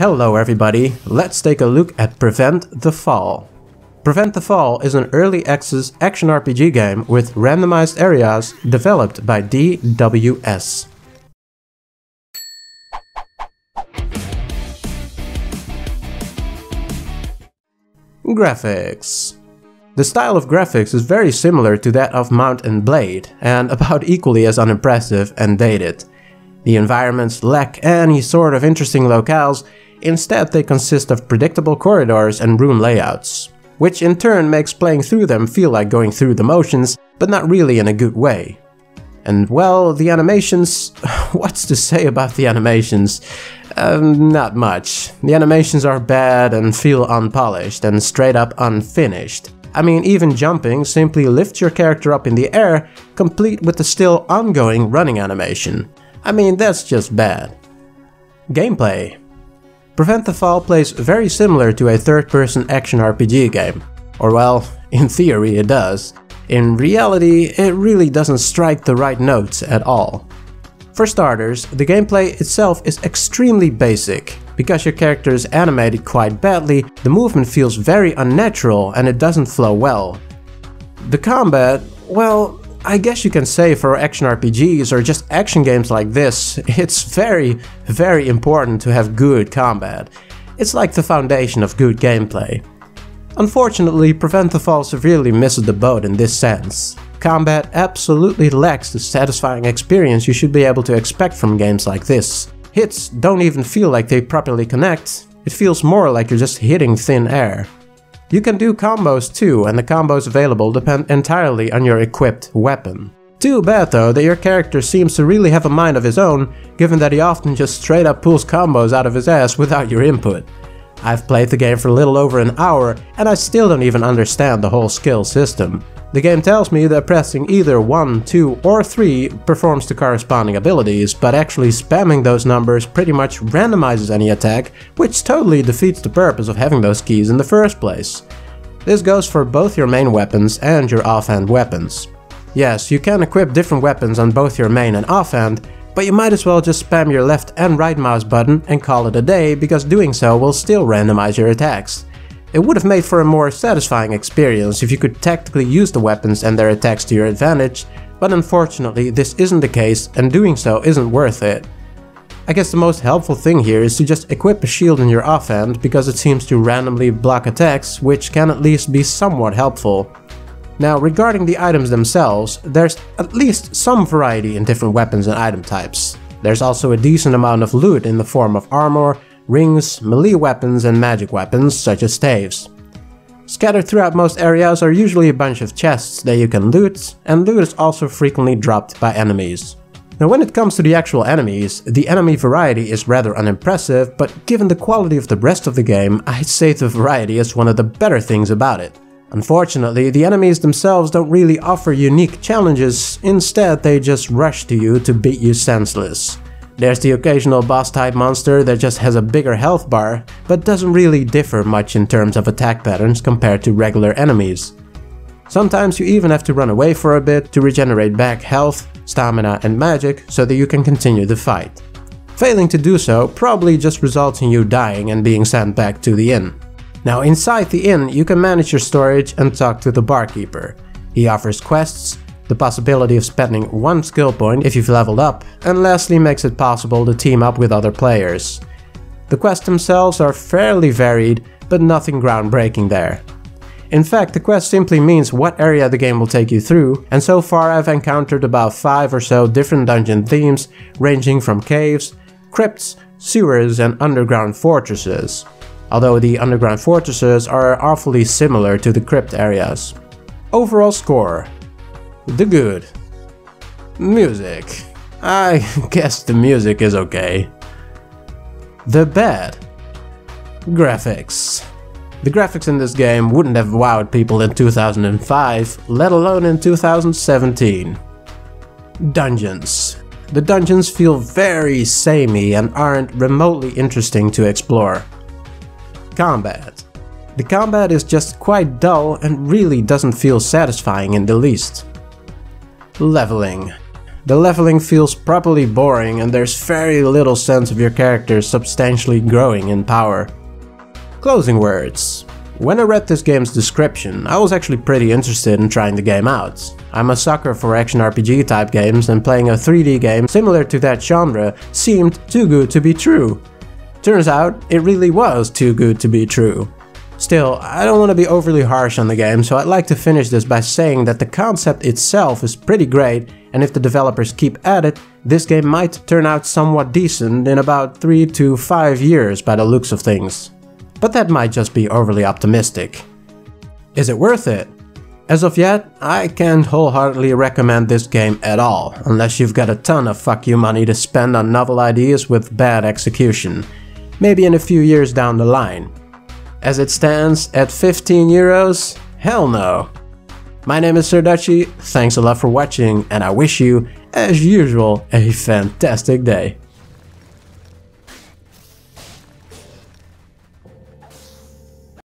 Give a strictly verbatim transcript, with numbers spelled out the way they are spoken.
Hello everybody, let's take a look at Prevent the Fall. Prevent the Fall is an early access action R P G game with randomized areas developed by D W S. Graphics. The style of graphics is very similar to that of Mount and Blade, and about equally as unimpressive and dated. The environments lack any sort of interesting locales, instead they consist of predictable corridors and room layouts, which in turn makes playing through them feel like going through the motions, but not really in a good way. And well, the animations... what's to say about the animations? Um, not much. The animations are bad and feel unpolished and straight up unfinished. I mean, even jumping simply lifts your character up in the air, complete with the still ongoing running animation. I mean, that's just bad. Gameplay. Prevent the Fall plays very similar to a third-person action R P G game. Or well, in theory it does. In reality, it really doesn't strike the right notes at all. For starters, the gameplay itself is extremely basic. Because your character is animated quite badly, the movement feels very unnatural and it doesn't flow well. The combat, well, I guess you can say for action R P Gs or just action games like this, it's very, very important to have good combat. It's like the foundation of good gameplay. Unfortunately, Prevent the Fall severely misses the boat in this sense. Combat absolutely lacks the satisfying experience you should be able to expect from games like this. Hits don't even feel like they properly connect, it feels more like you're just hitting thin air. You can do combos too, and the combos available depend entirely on your equipped weapon. Too bad though that your character seems to really have a mind of his own, given that he often just straight up pulls combos out of his ass without your input. I've played the game for a little over an hour, and I still don't even understand the whole skill system. The game tells me that pressing either one, two, or three performs the corresponding abilities, but actually spamming those numbers pretty much randomizes any attack, which totally defeats the purpose of having those keys in the first place. This goes for both your main weapons and your offhand weapons. Yes, you can equip different weapons on both your main and offhand, but you might as well just spam your left and right mouse button and call it a day, because doing so will still randomize your attacks. It would have made for a more satisfying experience if you could tactically use the weapons and their attacks to your advantage, but unfortunately this isn't the case and doing so isn't worth it. I guess the most helpful thing here is to just equip a shield in your offhand, because it seems to randomly block attacks, which can at least be somewhat helpful. Now, regarding the items themselves, there's at least some variety in different weapons and item types. There's also a decent amount of loot in the form of armor, rings, melee weapons, and magic weapons, such as staves. Scattered throughout most areas are usually a bunch of chests that you can loot, and loot is also frequently dropped by enemies. Now, when it comes to the actual enemies, the enemy variety is rather unimpressive, but given the quality of the rest of the game, I'd say the variety is one of the better things about it. Unfortunately, the enemies themselves don't really offer unique challenges, instead they just rush to you to beat you senseless. There's the occasional boss-type monster that just has a bigger health bar, but doesn't really differ much in terms of attack patterns compared to regular enemies. Sometimes you even have to run away for a bit to regenerate back health, stamina and magic so that you can continue the fight. Failing to do so probably just results in you dying and being sent back to the inn. Now, inside the inn you can manage your storage and talk to the barkeeper. He offers quests, the possibility of spending one skill point if you've leveled up, and lastly makes it possible to team up with other players. The quests themselves are fairly varied, but nothing groundbreaking there. In fact, the quest simply means what area the game will take you through, and so far I've encountered about five or so different dungeon themes, ranging from caves, crypts, sewers, and underground fortresses. Although the underground fortresses are awfully similar to the crypt areas. Overall score. The good. Music. I guess the music is okay. The bad. Graphics. The graphics in this game wouldn't have wowed people in two thousand five, let alone in two thousand seventeen. Dungeons. The dungeons feel very samey and aren't remotely interesting to explore. Combat. The combat is just quite dull and really doesn't feel satisfying in the least. Leveling. the leveling feels properly boring and there's very little sense of your character substantially growing in power. Closing words. When I read this game's description, I was actually pretty interested in trying the game out. I'm a sucker for action R P G type games, and playing a three D game similar to that genre seemed too good to be true. Turns out, it really was too good to be true. Still, I don't want to be overly harsh on the game, so I'd like to finish this by saying that the concept itself is pretty great, and if the developers keep at it, this game might turn out somewhat decent in about three to five years by the looks of things. But that might just be overly optimistic. Is it worth it? As of yet, I can't wholeheartedly recommend this game at all, unless you've got a ton of fuck you money to spend on novel ideas with bad execution. Maybe in a few years down the line. As it stands, at fifteen euros? Hell no. My name is SirDutchy, thanks a lot for watching, and I wish you, as usual, a fantastic day.